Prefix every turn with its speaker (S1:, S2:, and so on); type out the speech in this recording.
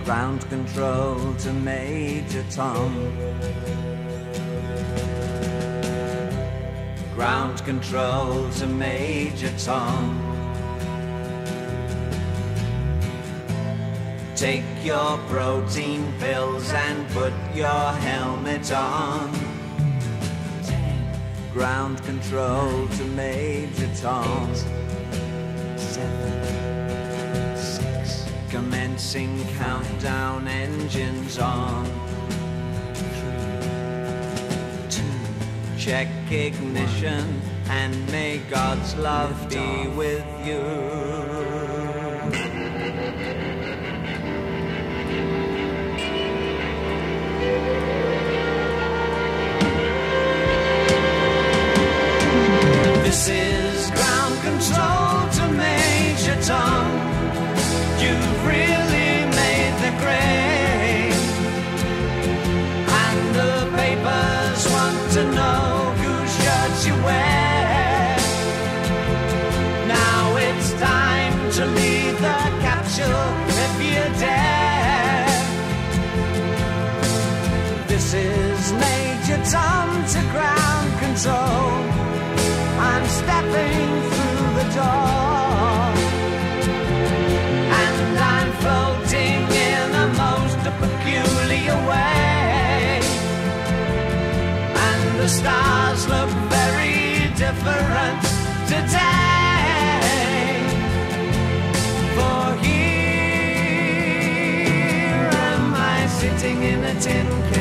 S1: Ground control to Major Tom. Ground control to Major Tom. Take your protein pills and put your helmet on. Ground control to Major Tom.
S2: 8, 7, 6.
S1: Commencing countdown, engines on.
S2: 3, 2.
S1: Check ignition and may God's love be with you. This is ground control to Major Tom. You've really made the grade, and the papers want to know whose shirts you wear. Now it's time to leave the capsule if you dare. This is Major Tom to ground control. I'm stepping through the door, and I'm floating in a most peculiar way, and the stars look very different today. For here am I sitting in a tin can,